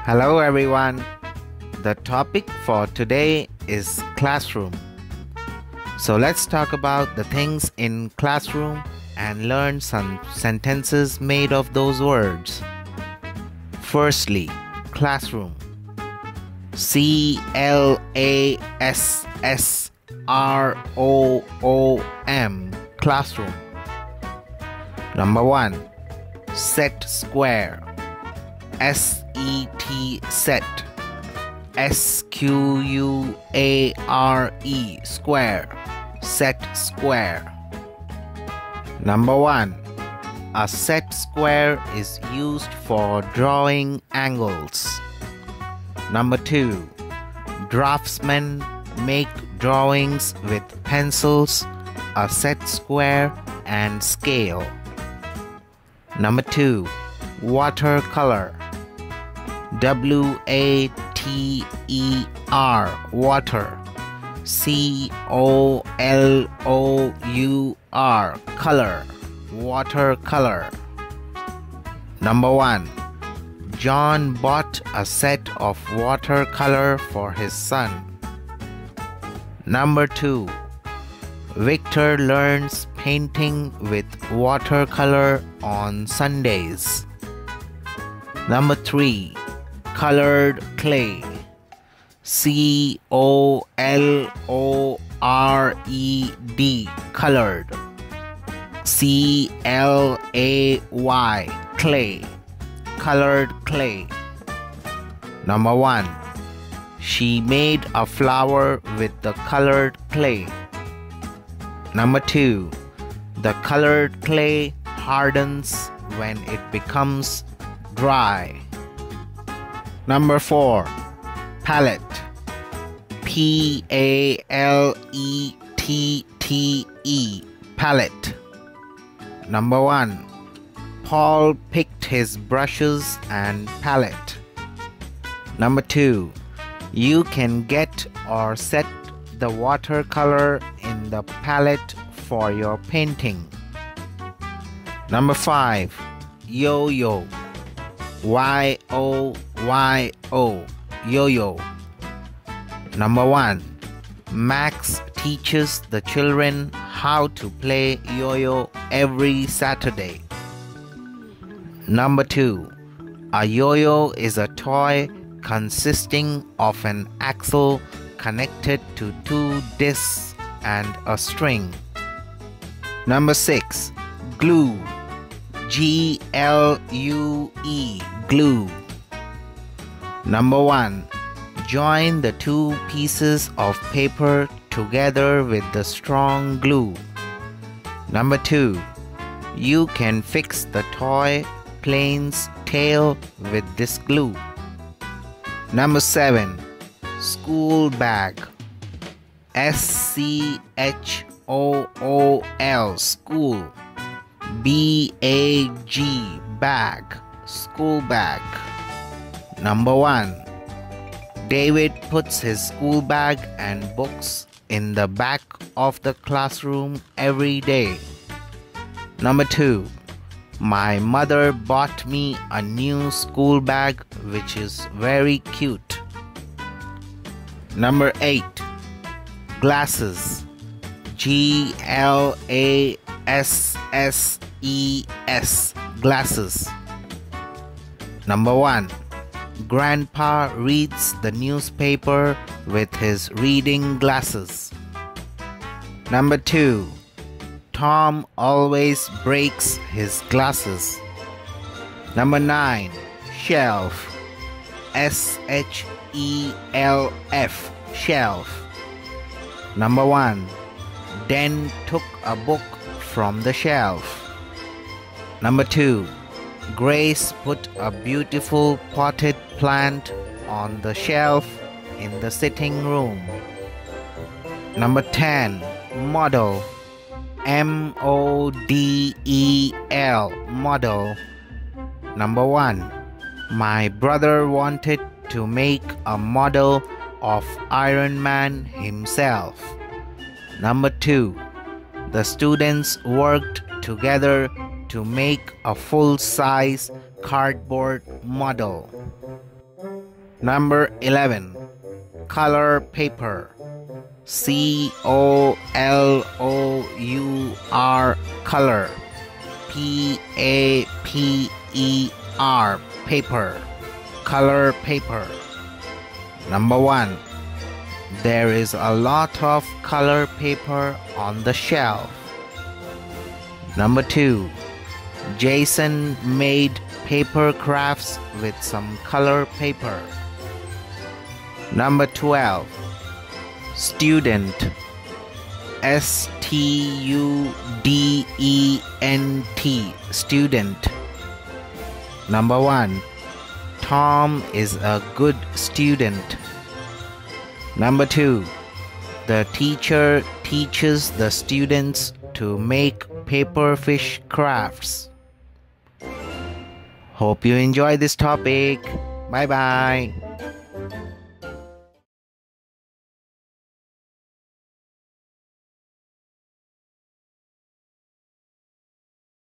Hello everyone. The topic for today is classroom. So let's talk about the things in classroom and learn some sentences made of those words. Firstly, classroom. CLASSROOM, classroom. Number 1. Set square. SET, set. SQUARE, square. Set square. Number 1. A set square is used for drawing angles. Number 2. Draftsmen make drawings with pencils, a set square, and scale. Number 2. Watercolor. WATER, water. COLOUR, color. Watercolor. Number 1. John bought a set of watercolor for his son. Number 2. Victor learns painting with watercolor on Sundays. Number 3. Colored clay. COLORED, colored. CLAY, clay. Colored clay. Number 1. She made a flower with the colored clay. Number 2. The colored clay hardens when it becomes dry. Number 4. Palette. PALETTE, palette. Number 1. Paul picked his brushes and palette. Number 2. You can get or set the watercolor in the palette for your painting. Number 5. Yo-yo. YOYO, yo-yo. Number 1. Max teaches the children how to play yo-yo every Saturday. Number 2. A yo-yo is a toy consisting of an axle connected to 2 discs and a string. Number 6. Glue. GLUE, glue. Number 1. Join the 2 pieces of paper together with the strong glue. Number 2. You can fix the toy plane's tail with this glue. Number 7. School bag. SCHOOL, school. BAG, bag, school bag. Number 1. David puts his school bag and books in the back of the classroom every day. Number 2. My mother bought me a new school bag which is very cute. Number 8. Glasses. GLASSES, glasses. Number 1. Grandpa reads the newspaper with his reading glasses. Number 2. Tom always breaks his glasses. Number 9. Shelf. SHELF, shelf. Number 1. Den took a book from the shelf. Number 2. Grace put a beautiful potted plant on the shelf in the sitting room. Number 10. Model. MODEL, model. Number 1. My brother wanted to make a model of Iron Man himself. Number 2. The students worked together to make a full-size cardboard model. Number 11. Color paper. COLOUR, color. PAPER, paper. Color paper. Number 1. There is a lot of color paper on the shelf. Number 2. Jason made paper crafts with some color paper. Number 12. Student. STUDENT, student. Number 1. Tom is a good student. Number 2. The teacher teaches the students to make paper fish crafts. Hope you enjoy this topic. Bye bye.